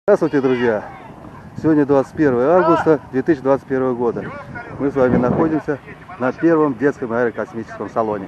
Здравствуйте, друзья! Сегодня 21 августа 2021 года. Мы с вами находимся на первом детском аэрокосмическом салоне.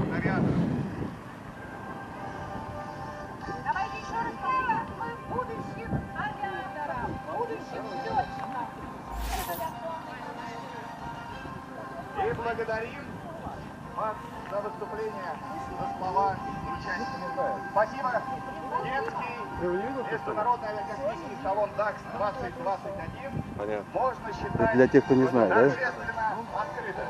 И благодарим вас за выступление, за слова участников. Спасибо. Детский международный аэрокосмический салон ДАКС 2021. Понятно. Можно считать, Это для тех, кто не знает, да? торжественно открытым.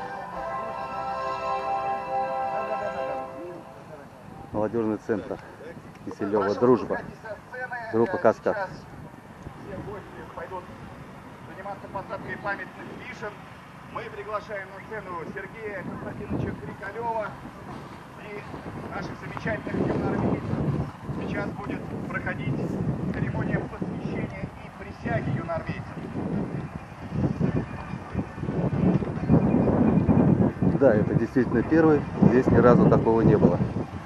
Молодежный центр Киселева «Дружба». Группа «Каскад». Сейчас все гости пойдут заниматься посадкой памятных вишен. Мы приглашаем на сцену Сергея Константиновича Крикалева и наших замечательных юноармейцев. Сейчас будет проходить церемония посвящения и присяги юноармейцев. Да, это действительно первый. Здесь ни разу такого не было.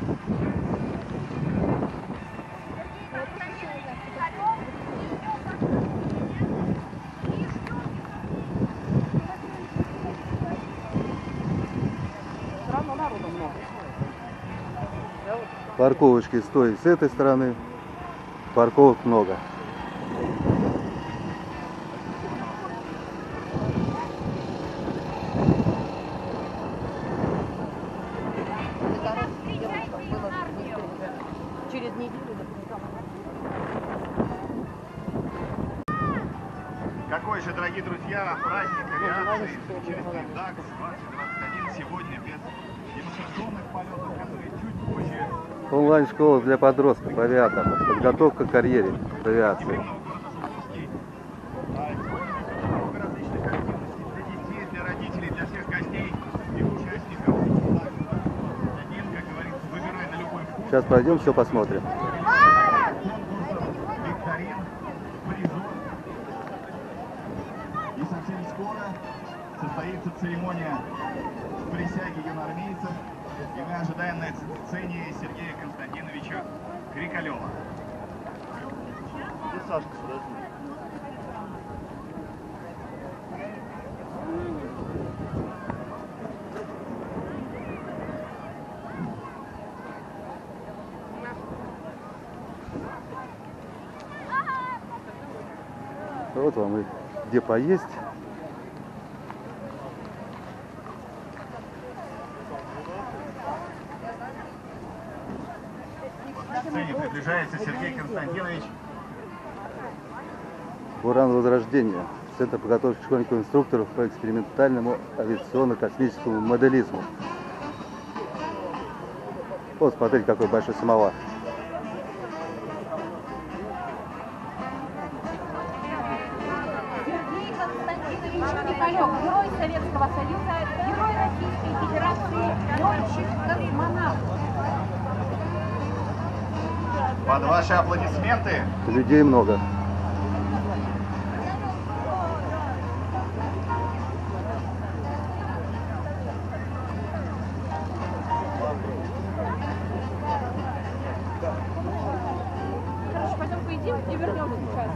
Парковочки с той и с этой стороны. Парковок много. Через неделю. Какой же, дорогие друзья, праздник авиации замечательный ДАКС 2021 сегодня без демонстрационных полетов, которые чуть позже. Онлайн-школа для подростков, авиаторов. Подготовка к карьере в авиации. Много различных активностей для детей, для родителей, для всех гостей и участников. Один, как говорится, выбирай на любой вкус. Сейчас пройдем, все посмотрим. Конкурсов, викторин, призов. И совсем скоро состоится церемония присяги юноармейцев. И мы ожидаем на сцене Сергея Константиновича Крикалева. Где Сашка, подожди. Вот вам и где поесть. К сцене приближается Сергей Константинович. Уран Возрождения. Центр подготовки школьников инструкторов по экспериментальному авиационно-космическому моделизму. Вот, смотрите, какой большой самовар. Сергей Константинович Крикалев, герой Советского Союза, герой Российской Федерации, летчик-космонавт. Под ваши аплодисменты Людей много. Хорошо, пойдем поедим и вернемся сейчас.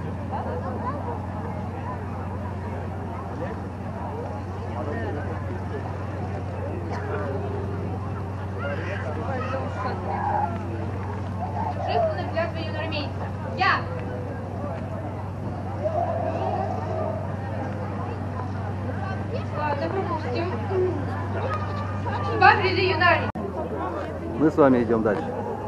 Торжественная клятва юноармейца. Я! Ладно, пропустим. Два призы юнармейца. Мы с вами идем дальше.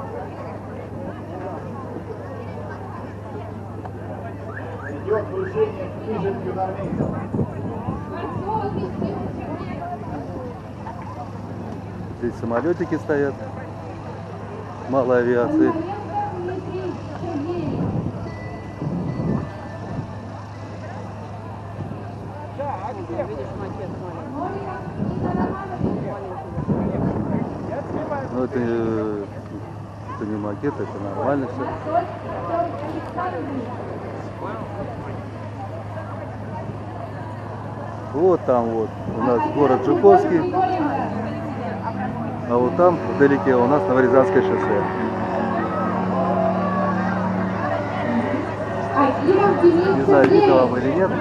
идет вручение книжек юноармейцев. Здесь самолетики стоят. Мало авиации. Но это не макет, это нормально все. Вот там вот у нас город Жуковский, а вот там вдалеке у нас Новорязанское шоссе. Не знаю, видно вам или нет.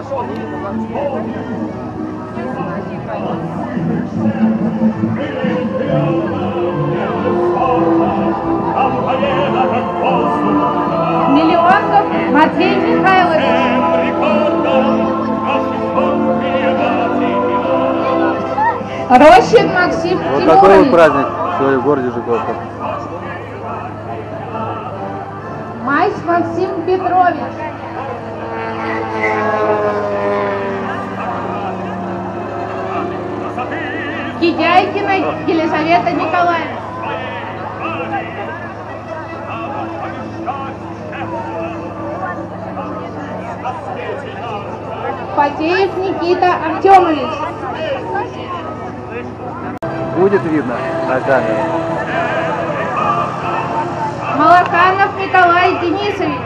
Миллионков Матвей Михайлович. Рощин Максим Вот такой вот Тимурович. праздник сегодня в городе Жуковка. Майс Максим Петрович. Кидяйкина Елизавета Николаевна. Потеев Никита Артемович. Будет видно на камеру. Малаканов Николай Денисович.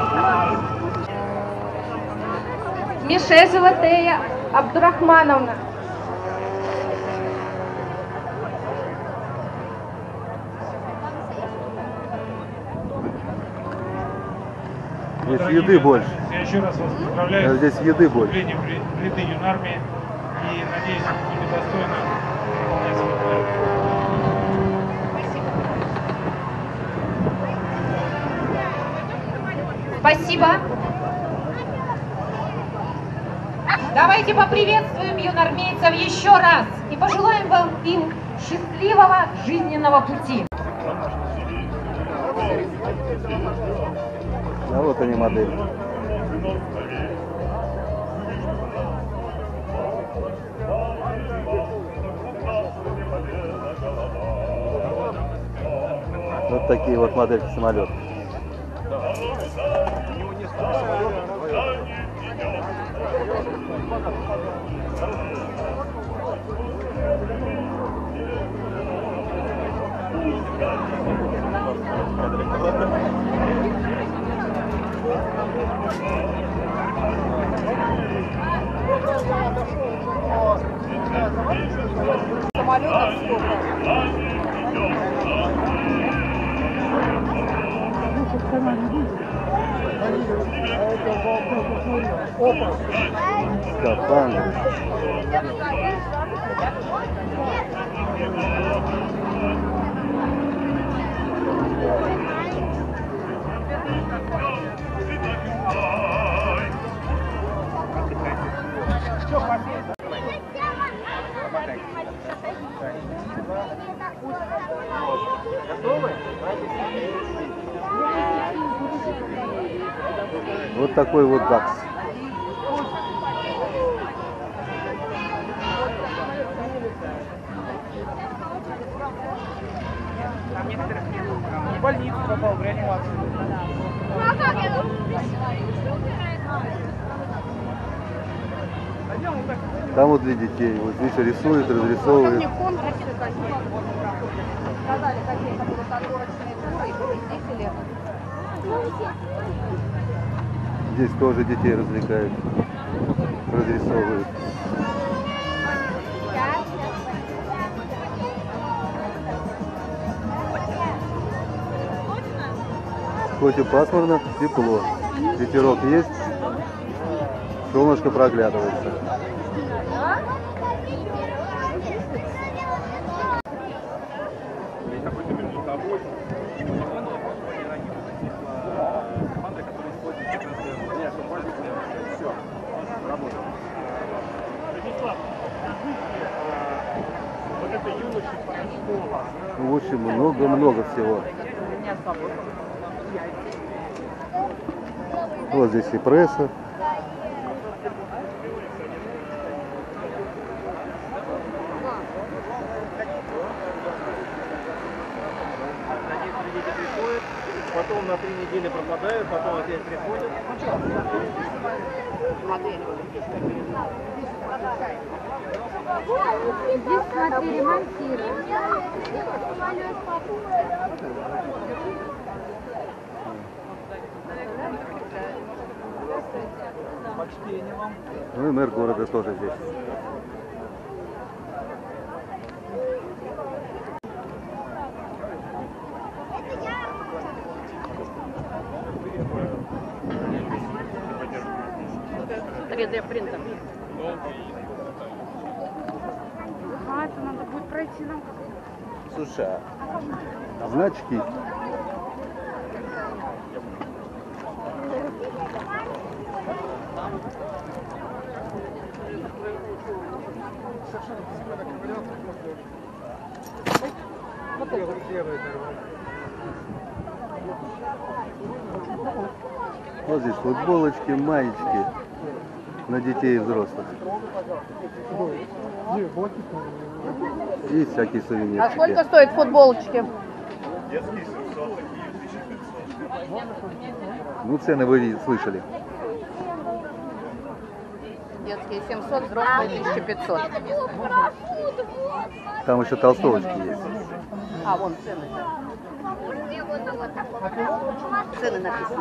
Мишезова Тея Абдурахмановна. Здесь еды больше. Я еще раз вас поздравляю Здесь еды с больше. вступлением в ряды юнармии и надеюсь, вы будете достойно выполнять свой долг. Спасибо. Давайте поприветствуем юнармейцев еще раз и пожелаем вам им счастливого жизненного пути. А вот они модели. Вот такие вот модельки самолетов. Скафандры. Вот такой вот ЗАГС. В больницу попал, в реанимацию. Там вот для детей. Вот здесь рисуют, разрисовывают. Сказали, какие будут отборочные туры, и победители. Здесь тоже детей развлекают, разрисовывают. Хоть и пасмурно, тепло. Ветерок есть, солнышко проглядывается. В общем, много-много всего. Вот здесь и пресса. Потом на 3 недели пропадают, потом опять приходят. Здесь, смотри, ремонтируют. Ну и мэр города тоже здесь. 3D-принтер. А, это надо будет пройти нам. Слушай, а значки? Вот здесь футболочки, маечки на детей и взрослых. И всякие сувенирчики. А сколько стоят футболочки? Детские 700, такие 1500. Ну, цены вы слышали. Детские 700, взрослые 1500. Там еще толстовочки есть. А, вон цены. Цены написаны.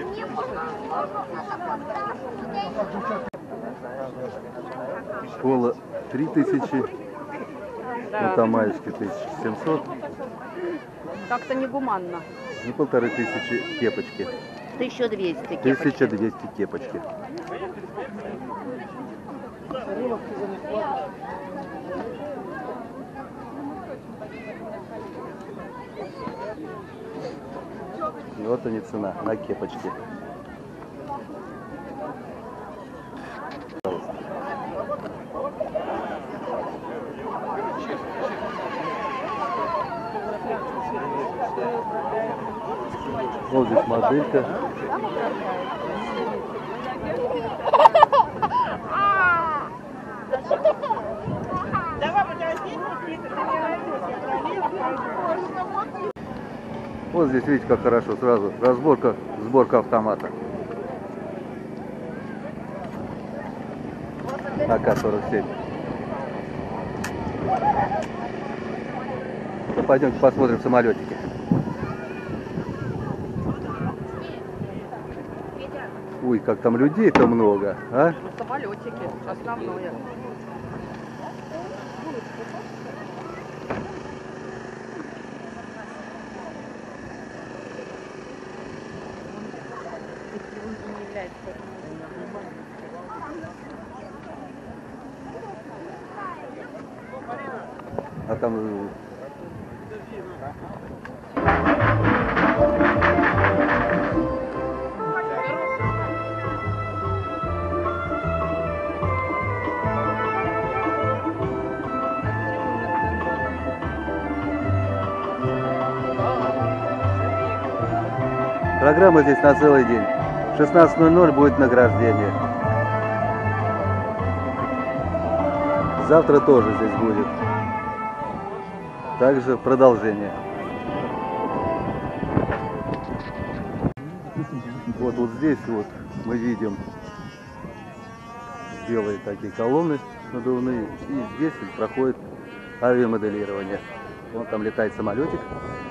Пола 3000, Да. ну там маечки 1700, Как-то негуманно. и 1500 кепочки. 1200 кепочки. 1200 кепочки. И вот они цена на кепочки. Пожалуйста. Вот здесь моделька. Вот здесь видите, как хорошо сразу разборка, сборка автомата. АК-47. Ну, пойдемте посмотрим самолетики. Ой, как там людей-то много, а? Ну, самолетики, основное. А там программа здесь на целый день. В 16:00 будет награждение. Завтра тоже здесь будет. Также продолжение. Вот здесь вот мы видим белые такие колонны надувные. И здесь проходит авиамоделирование. Вон там летает самолетик.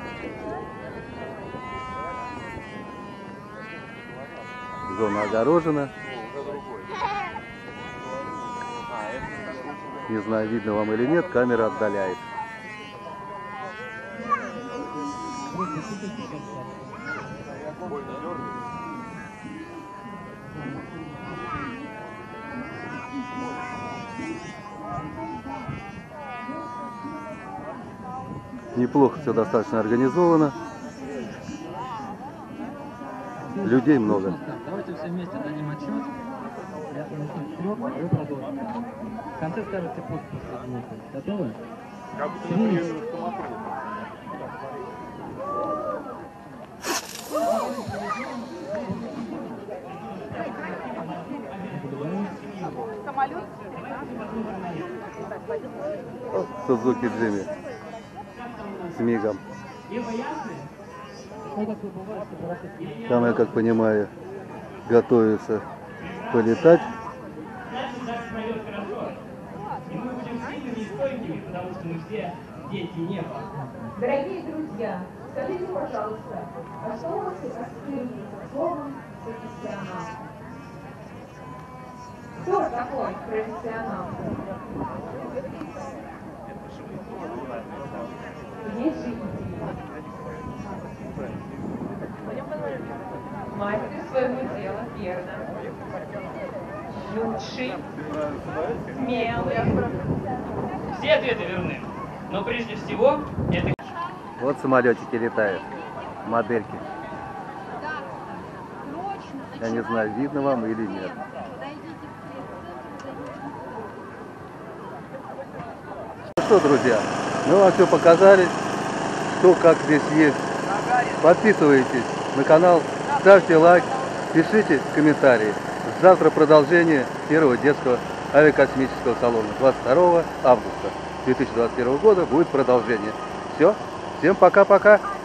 Зона огорожена. Не знаю, видно вам или нет, камера отдаляет. Неплохо все достаточно организовано. Людей много. Давайте все вместе дадим отчет. Я принесу вперед, а вы продолжите. В конце скажете пост присоединиться. Готовы? Как будто мы приехали в Томату. Самолет? Сузуки Джимми с мигом. Там, я как понимаю, готовится полетать. Дорогие друзья, скажите, пожалуйста, а что у вас ассоциируется словом профессионал? Кто такой профессионал? Есть же идея. Мастер своего дела, верно. Юный хороши, смелые. Все ответы верны. Но прежде всего, это... Вот самолетики летают, модельки. Я не знаю, видно вам или нет. Ну что, друзья, мы вам все показали, что как здесь есть. Подписывайтесь на канал, ставьте лайк, пишите комментарии. Завтра продолжение первого детского авиакосмического салона. 22 августа 2021 года будет продолжение. Все, всем пока-пока.